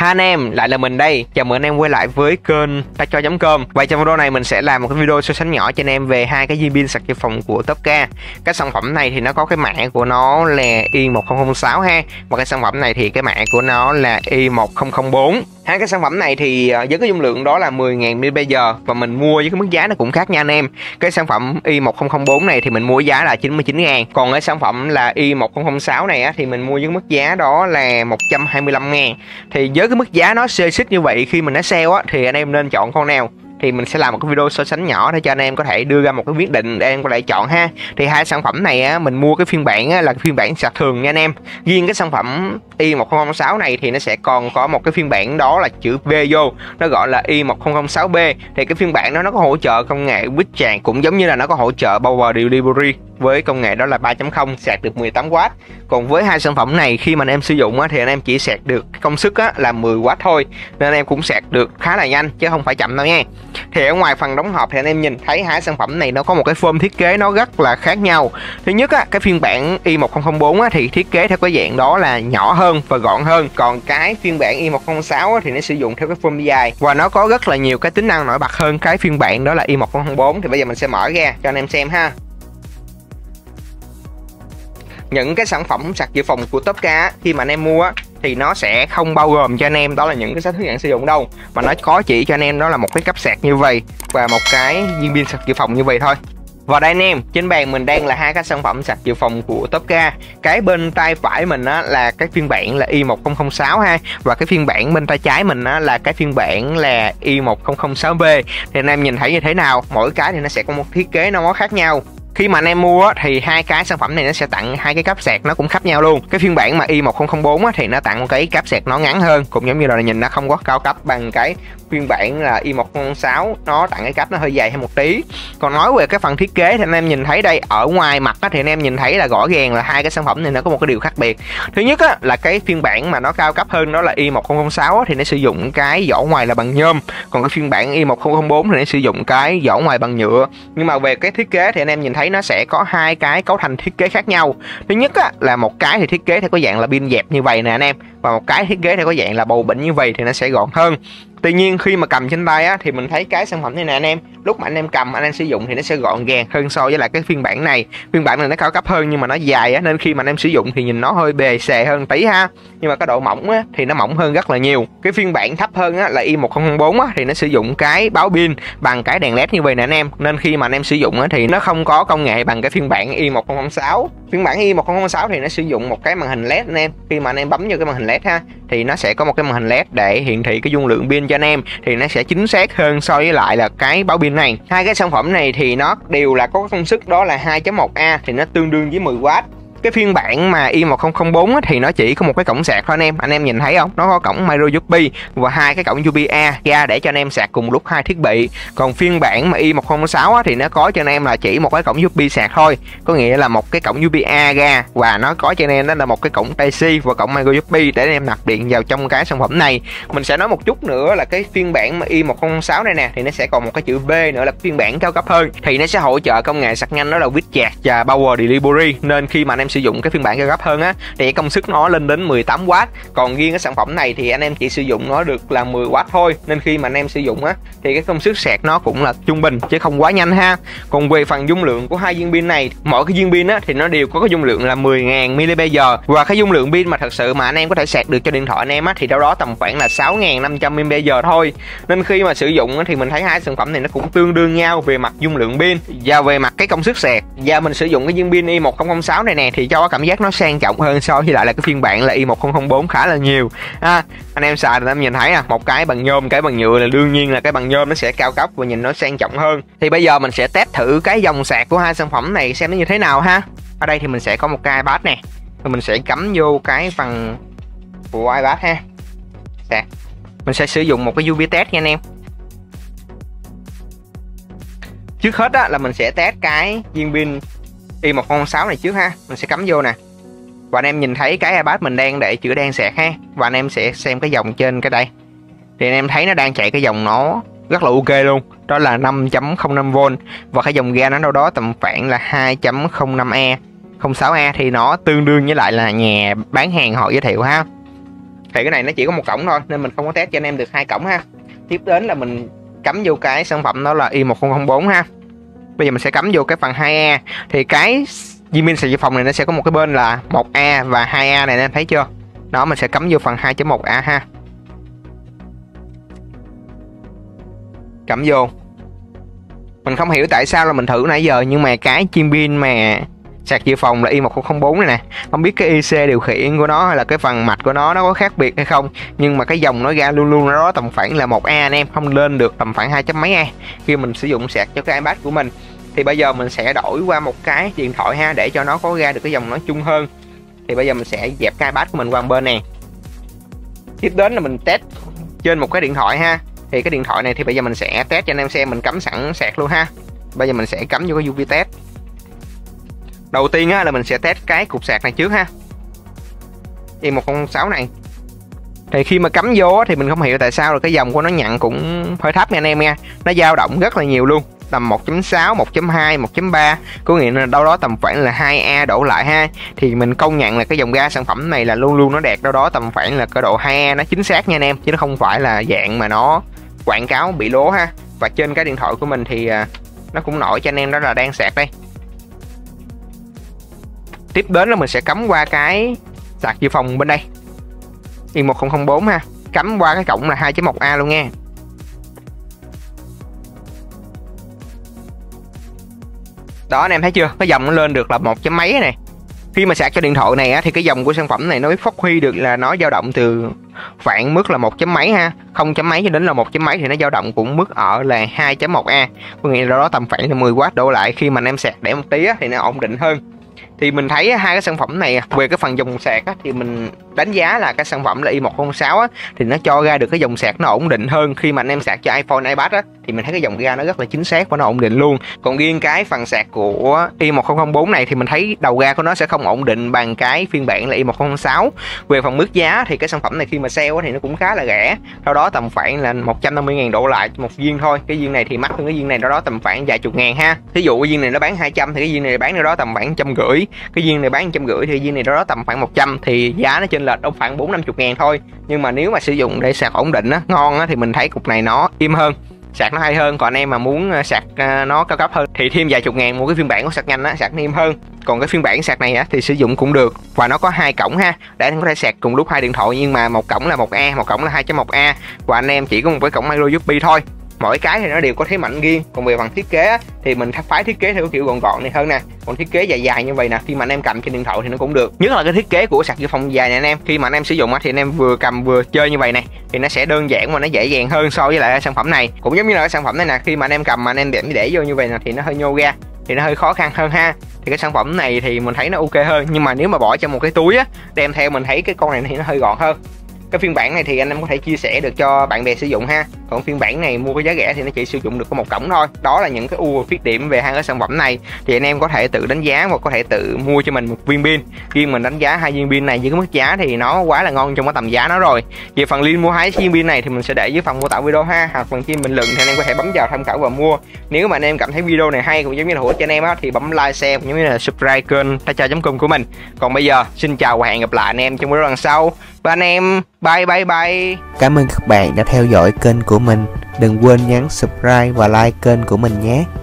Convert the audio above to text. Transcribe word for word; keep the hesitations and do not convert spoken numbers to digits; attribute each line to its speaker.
Speaker 1: Hai anh em, lại là mình đây. Chào mừng anh em quay lại với kênh Tacchoi chấm com. Và trong video này mình sẽ làm một cái video so sánh nhỏ cho anh em về hai cái viên pin sạc dự phòng của Topca. Cái sản phẩm này thì nó có cái mã của nó là i một không không sáu ha. Và cái sản phẩm này thì cái mã của nó là i một không không bốn. Hai cái sản phẩm này thì với cái dung lượng đó là mười nghìn mi li am pe giờ và mình mua với cái mức giá nó cũng khác nha anh em. Cái sản phẩm i một không không bốn này thì mình mua giá là chín mươi chín ngàn. Còn cái sản phẩm là i một không không sáu này á, thì mình mua với mức giá đó là một trăm hai mươi lăm ngàn. Thì với cái mức giá nó xê xích như vậy, khi mình nó sale á thì anh em nên chọn con nào? Thì mình sẽ làm một cái video so sánh nhỏ để cho anh em có thể đưa ra một cái quyết định để em có thể chọn ha. Thì hai sản phẩm này á, mình mua cái phiên bản á, là cái phiên bản sạc thường nha anh em. Riêng cái sản phẩm i một không không sáu này thì nó sẽ còn có một cái phiên bản đó là chữ V vô, nó gọi là i một không không sáu B. Thì cái phiên bản đó nó có hỗ trợ công nghệ Quick Charge, cũng giống như là nó có hỗ trợ Power Delivery với công nghệ đó là ba chấm không, sạc được mười tám oát. Còn với hai sản phẩm này khi mà anh em sử dụng á, thì anh em chỉ sạc được công suất á, là mười oát thôi, nên anh em cũng sạc được khá là nhanh chứ không phải chậm đâu nha. Thì ở ngoài phần đóng hộp thì anh em nhìn thấy hai sản phẩm này nó có một cái form thiết kế nó rất là khác nhau. Thứ nhất á, cái phiên bản i một không không bốn á, thì thiết kế theo cái dạng đó là nhỏ hơn và gọn hơn. Còn cái phiên bản i một không không sáu á, thì nó sử dụng theo cái form dài và nó có rất là nhiều cái tính năng nổi bật hơn cái phiên bản đó là i một không không bốn. Thì bây giờ mình sẽ mở ra cho anh em xem ha. Những cái sản phẩm sạc dự phòng của Topca khi mà anh em mua á, thì nó sẽ không bao gồm cho anh em đó là những cái sách hướng dẫn sử dụng đâu, mà nó có chỉ cho anh em đó là một cái cáp sạc như vậy và một cái viên pin sạc dự phòng như vậy thôi. Và đây anh em, trên bàn mình đang là hai cái sản phẩm sạc dự phòng của Topca. Cái bên tay phải mình á, là cái phiên bản là i một không không sáu ha, và cái phiên bản bên tay trái mình á, là cái phiên bản là i một không không sáu B. Thì anh em nhìn thấy như thế nào? Mỗi cái thì nó sẽ có một thiết kế nó khác nhau. Khi mà anh em mua á, thì hai cái sản phẩm này nó sẽ tặng hai cái cáp sạc nó cũng khác nhau luôn. Cái phiên bản mà i một không không bốn á, thì nó tặng một cái cáp sạc nó ngắn hơn, cũng giống như là nhìn nó không có cao cấp bằng cái phiên bản là i một không không sáu, nó tặng cái cáp nó hơi dài hơn một tí. Còn nói về cái phần thiết kế thì anh em nhìn thấy đây, ở ngoài mặt á, thì anh em nhìn thấy là rõ ràng là hai cái sản phẩm này nó có một cái điều khác biệt. Thứ nhất á, là cái phiên bản mà nó cao cấp hơn đó là i một không không sáu á, thì nó sử dụng cái vỏ ngoài là bằng nhôm. Còn cái phiên bản i một không không bốn thì nó sử dụng cái vỏ ngoài bằng nhựa. Nhưng mà về cái thiết kế thì anh em nhìn thấy nó sẽ có hai cái cấu thành thiết kế khác nhau. Thứ nhất á, là một cái thì thiết kế theo có dạng là pin dẹp như vậy nè anh em, và một cái thiết kế theo có dạng là bầu bỉnh như vậy thì nó sẽ gọn hơn. Tuy nhiên khi mà cầm trên tay á, thì mình thấy cái sản phẩm này nè anh em, lúc mà anh em cầm anh em sử dụng thì nó sẽ gọn gàng hơn so với lại cái phiên bản này. Phiên bản này nó cao cấp hơn nhưng mà nó dài á, nên khi mà anh em sử dụng thì nhìn nó hơi bề xề hơn tí ha. Nhưng mà cái độ mỏng á, thì nó mỏng hơn rất là nhiều. Cái phiên bản thấp hơn á, là i một không không bốn á, thì nó sử dụng cái báo pin bằng cái đèn led như vậy nè anh em, nên khi mà anh em sử dụng á, thì nó không có công nghệ bằng cái phiên bản i một không không sáu. Phiên bản i một không không sáu thì nó sử dụng một cái màn hình led anh em. Khi mà anh em bấm vô cái màn hình led ha, thì nó sẽ có một cái màn hình led để hiển thị cái dung lượng pin cho anh em, thì nó sẽ chính xác hơn so với lại là cái báo pin này. Hai cái sản phẩm này thì nó đều là có công suất đó là hai chấm một A, thì nó tương đương với mười oát. Cái phiên bản mà i một không không bốn thì nó chỉ có một cái cổng sạc thôi anh em. Anh em nhìn thấy không? Nó có cổng micro u ét bê và hai cái cổng u ét bê-A ra để cho anh em sạc cùng lúc hai thiết bị. Còn phiên bản mà i một không không sáu thì nó có cho anh em là chỉ một cái cổng u ét bê sạc thôi. Có nghĩa là một cái cổng u ét bê-A ra, và nó có cho anh em đó là một cái cổng Type-C và cổng micro u ét bê để anh em nạp điện vào trong cái sản phẩm này. Mình sẽ nói một chút nữa là cái phiên bản mà i một không không sáu này nè, thì nó sẽ còn một cái chữ V nữa là phiên bản cao cấp hơn. Thì nó sẽ hỗ trợ công nghệ sạc nhanh đó là Quick Charge và Power Delivery, nên khi mà anh em sử dụng cái phiên bản cao cấp hơn á, thì công suất nó lên đến mười tám oát. Còn riêng cái sản phẩm này thì anh em chỉ sử dụng nó được là mười oát thôi, nên khi mà anh em sử dụng á, thì cái công suất sạc nó cũng là trung bình chứ không quá nhanh ha. Còn về phần dung lượng của hai viên pin này, mỗi cái viên pin á, thì nó đều có cái dung lượng là mười nghìn mi li am pe giờ, và cái dung lượng pin mà thật sự mà anh em có thể sạc được cho điện thoại anh em á, thì đâu đó tầm khoảng là sáu nghìn năm trăm mi li am pe giờ thôi. Nên khi mà sử dụng á, thì mình thấy hai sản phẩm này nó cũng tương đương nhau về mặt dung lượng pin và về mặt cái công suất sạc. Và mình sử dụng cái viên pin i một không không sáu này nè, thì cho cảm giác nó sang trọng hơn so với lại là cái phiên bản là i một không không bốn khá là nhiều. À, anh em xài thì em nhìn thấy à, một cái bằng nhôm, cái bằng nhựa là đương nhiên là cái bằng nhôm nó sẽ cao cấp và nhìn nó sang trọng hơn. Thì bây giờ mình sẽ test thử cái dòng sạc của hai sản phẩm này xem nó như thế nào ha. Ở đây thì mình sẽ có một cái iPad nè, rồi mình sẽ cắm vô cái phần của iPad ha. Sạc. Mình sẽ sử dụng một cái u ét bê test nha anh em. Trước hết á, là mình sẽ test cái viên pin i một không không sáu này trước ha. Mình sẽ cắm vô nè. Và anh em nhìn thấy cái iPad mình đang để chữ đang sạc ha. Và anh em sẽ xem cái dòng trên cái đây. Thì anh em thấy nó đang chạy cái dòng nó rất là ok luôn. Đó là năm chấm không năm vôn. Và cái dòng ga nó đâu đó tầm khoảng là hai chấm không năm A, không sáu A, thì nó tương đương với lại là nhà bán hàng họ giới thiệu ha. Thì cái này nó chỉ có một cổng thôi nên mình không có test cho anh em được hai cổng ha. Tiếp đến là mình cắm vô cái sản phẩm đó là i một không không bốn ha. Bây giờ mình sẽ cắm vô cái phần hai A. Thì cái viên pin sạc dự phòng này nó sẽ có một cái bên là một A và hai A này, anh em thấy chưa? Đó, mình sẽ cắm vô phần hai chấm một A ha. Cắm vô. Mình không hiểu tại sao là mình thử nãy giờ nhưng mà cái chim pin mà sạc dự phòng là i một không không bốn này nè, không biết cái i xê điều khiển của nó hay là cái phần mạch của nó nó có khác biệt hay không, nhưng mà cái dòng nó ra luôn luôn nó đó tầm khoảng là một A anh em, không lên được tầm khoảng hai chấm mấy A khi mình sử dụng sạc cho cái iPad của mình. Thì bây giờ mình sẽ đổi qua một cái điện thoại ha, để cho nó có ra được cái dòng nói chung hơn. Thì bây giờ mình sẽ dẹp cái iPad của mình qua một bên này. Tiếp đến là mình test trên một cái điện thoại ha. Thì cái điện thoại này thì bây giờ mình sẽ test cho anh em xem, mình cắm sẵn sạc luôn ha. Bây giờ mình sẽ cắm vô cái u vê test. Đầu tiên á, là mình sẽ test cái cục sạc này trước ha, i một không không sáu này. Thì khi mà cắm vô á, thì mình không hiểu tại sao là cái dòng của nó nhận cũng hơi thấp nha anh em nha. Nó dao động rất là nhiều luôn, tầm một chấm sáu, một chấm hai, một chấm ba, có nghĩa là đâu đó tầm khoảng là hai A đổ lại ha. Thì mình công nhận là cái dòng ga sản phẩm này là luôn luôn nó đạt đâu đó tầm khoảng là cái độ hai A, nó chính xác nha anh em, chứ nó không phải là dạng mà nó quảng cáo bị lố ha. Và trên cái điện thoại của mình thì nó cũng nổi cho anh em đó là đang sạc đây. Tiếp đến là mình sẽ cắm qua cái sạc dự phòng bên đây, i một không không bốn ha, cắm qua cái cổng là hai chấm một A luôn nha. Đó anh em thấy chưa, cái dòng nó lên được là một chấm mấy này. Khi mà sạc cho điện thoại này á, thì cái dòng của sản phẩm này nó mới phát huy được là nó dao động từ khoảng mức là một chấm mấy ha, không chấm mấy cho đến là một chấm mấy, thì nó dao động cũng mức ở là hai chấm một A, có nghĩa là đó tầm khoảng là mười oát đổ lại. Khi mà anh em sạc để một tí á, thì nó ổn định hơn. Thì mình thấy hai cái sản phẩm này về cái phần dòng sạc á, thì mình đánh giá là cái sản phẩm là i một không không sáu á, thì nó cho ra được cái dòng sạc nó ổn định hơn. Khi mà anh em sạc cho iPhone, iPad á, thì mình thấy cái dòng ga nó rất là chính xác và nó ổn định luôn. Còn riêng cái phần sạc của i một không không bốn này thì mình thấy đầu ga của nó sẽ không ổn định bằng cái phiên bản là i một không không sáu. Về phần mức giá thì cái sản phẩm này khi mà sale á, thì nó cũng khá là rẻ, sau đó tầm khoảng là một trăm năm mươi ngàn đổ lại một viên thôi. Cái viên này thì mắc hơn cái viên này đó đó tầm khoảng vài chục ngàn ha. Thí dụ cái viên này nó bán hai trăm thì cái viên này bán đâu đó tầm khoảng trăm rưỡi, cái viên này bán trăm rưỡi thì viên này đó, đó tầm khoảng một trăm, thì giá nó chênh lệch đâu khoảng bốn năm chục ngàn thôi. Nhưng mà nếu mà sử dụng để sạc ổn định á, ngon á, thì mình thấy cục này nó im hơn, sạc nó hay hơn. Còn anh em mà muốn sạc nó cao cấp hơn thì thêm vài chục ngàn mua cái phiên bản của sạc nhanh á, sạc nó im hơn. Còn cái phiên bản sạc này á thì sử dụng cũng được, và nó có hai cổng ha, để anh có thể sạc cùng lúc hai điện thoại, nhưng mà một cổng là một A, một cổng là hai chấm một A, và anh em chỉ có một cái cổng micro u ét bê thôi. Mỗi cái thì nó đều có thế mạnh riêng. Còn về phần thiết kế á, thì mình phái thiết kế theo kiểu gọn gọn này hơn nè. Còn thiết kế dài dài như vậy nè, khi mà anh em cầm trên điện thoại thì nó cũng được. Nhất là cái thiết kế của sạc dự phòng dài này anh em, khi mà anh em sử dụng á, thì anh em vừa cầm vừa chơi như vậy này, thì nó sẽ đơn giản và nó dễ dàng hơn so với lại sản phẩm này. Cũng giống như là cái sản phẩm này nè, khi mà anh em cầm mà anh em để để vô như vậy nè thì nó hơi nhô ra, thì nó hơi khó khăn hơn ha. Thì cái sản phẩm này thì mình thấy nó ok hơn, nhưng mà nếu mà bỏ trong một cái túi á đem theo, mình thấy cái con này thì nó hơi gọn hơn. Cái phiên bản này thì anh em có thể chia sẻ được cho bạn bè sử dụng ha. Còn phiên bản này mua cái giá rẻ thì nó chỉ sử dụng được có một cổng thôi. Đó là những cái ưu và khuyết điểm về hai cái sản phẩm này. Thì anh em có thể tự đánh giá hoặc có thể tự mua cho mình một viên pin. Riêng mình đánh giá hai viên pin này với cái mức giá thì nó quá là ngon trong cái tầm giá nó rồi. Về phần link mua hai viên pin này thì mình sẽ để dưới phần mô tả video ha, hoặc phần trên bình luận thì anh em có thể bấm vào tham khảo và mua. Nếu mà anh em cảm thấy video này hay cũng giống như là hữu ích cho anh em á, thì bấm like, share cũng giống như là subscribe kênh tachao chấm com của mình. Còn bây giờ xin chào và hẹn gặp lại anh em trong video lần sau. Và anh em bye bye bye.
Speaker 2: Cảm ơn các bạn đã theo dõi kênh của mình. Đừng quên nhấn subscribe và like kênh của mình nhé.